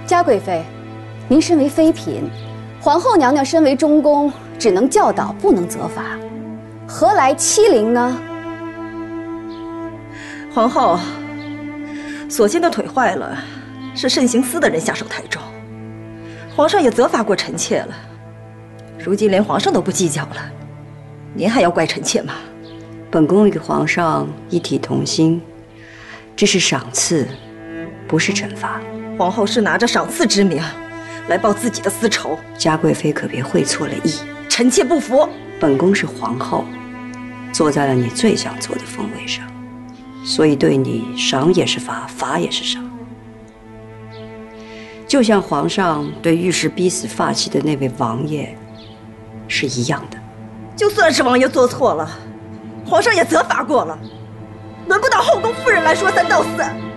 嘉贵妃，您身为妃嫔，皇后娘娘身为中宫，只能教导，不能责罚，何来欺凌呢？ 皇后，所幸的腿坏了，是慎刑司的人下手太重，皇上也责罚过臣妾了。如今连皇上都不计较了，您还要怪臣妾吗？ 本宫与皇上一体同心，这是赏赐，不是惩罚。 皇后是拿着赏赐之名来报自己的私仇， 嘉贵妃可别会错了意。 臣妾不服。 本宫是皇后，坐在了你最想坐的凤位上，所以对你赏也是罚，罚也是赏。就像皇上对御史逼死发妻的那位王爷是一样的。 就算是王爷做错了，皇上也责罚过了，轮不到后宫妇人来说三道四。